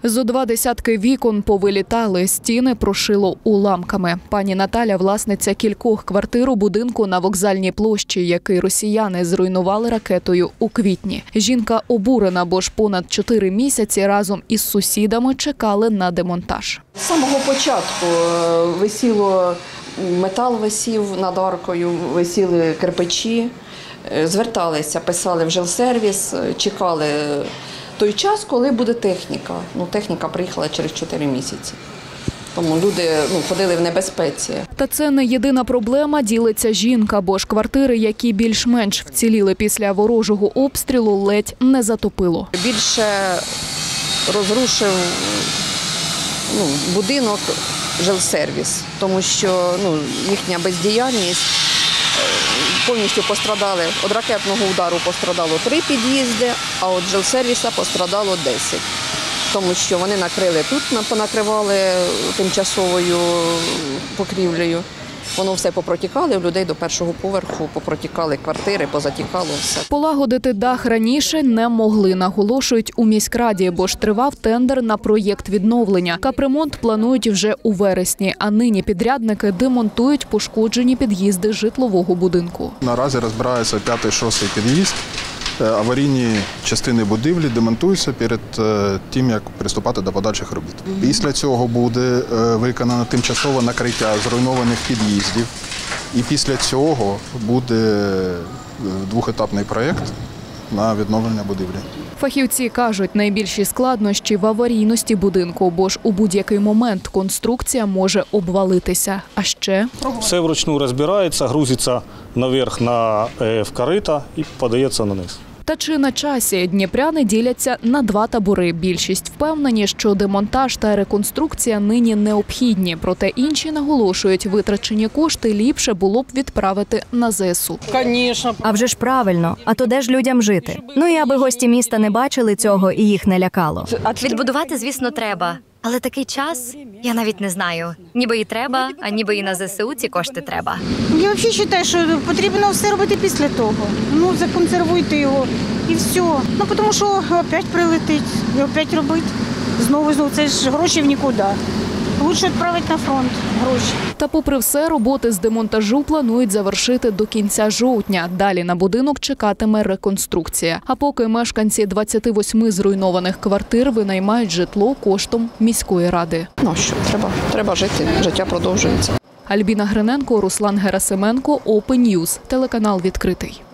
Зо 20 вікон повилітали, стіни прошило уламками. Пані Наталя – власниця кількох квартир у будинку на Вокзальній площі, який росіяни зруйнували ракетою у квітні. Жінка обурена, бо ж понад 4 місяці разом із сусідами чекали на демонтаж. З самого початку метал висів над аркою, висіли кирпичі, зверталися, писали в жилсервіс, чекали той час, коли буде техніка. Техніка приїхала через 4 місяці. Тому люди ходили в небезпеці. Та це не єдина проблема, ділиться жінка, бо ж квартири, які більш-менш вціліли після ворожого обстрілу, ледь не затопило. Більше розрушив будинок жилсервіс, тому що їхня бездіяльність. Повністю пострадали, від ракетного удару пострадало 3 під'їзди, а від жилсервіса пострадало 10. Тому що вони накрили тут, понакривали тимчасовою покрівлею. Воно все попротікало, в людей до першого поверху попротікали квартири, позатікало все. Полагодити дах раніше не могли, наголошують у міськраді, бо ж тривав тендер на проєкт відновлення. Капремонт планують вже у вересні, а нині підрядники демонтують пошкоджені під'їзди житлового будинку. Наразі розбирається 5-6 під'їзд. Аварійні частини будівлі демонтуються перед тим, як приступати до подальших робіт. Після цього буде виконано тимчасове накриття зруйнованих під'їздів. І після цього буде двохетапний проєкт на відновлення будівлі. Фахівці кажуть, найбільші складнощі в аварійності будинку, бо ж у будь-який момент конструкція може обвалитися. А ще все вручну розбирається, грузиться наверх в корита і подається на низ. Та чи на часі? Дніпряни діляться на 2 табори. Більшість впевнені, що демонтаж та реконструкція нині необхідні. Проте інші наголошують, витрачені кошти ліпше було б відправити на ЗСУ. Звісно. А вже ж правильно. А то де ж людям жити? І аби гості міста не бачили цього і їх не лякало. Відбудувати, звісно, треба. Але такий час, я навіть не знаю. Ніби і треба, а ніби і на ЗСУ ці кошти треба. Я взагалі вважаю, що потрібно все робити після того. Законсервуйте його і все. Тому що опять прилетить, і опять робити. Знову, це ж гроші в нікуди. Лучше відправити на фронт гроші. Та попри все, роботи з демонтажу планують завершити до кінця жовтня. Далі на будинок чекатиме реконструкція. А поки мешканці 28 зруйнованих квартир винаймають житло коштом міської ради. Що? Треба жити, життя продовжується. Альбіна Гриненко, Руслан Герасименко, Open News, телеканал «Відкритий».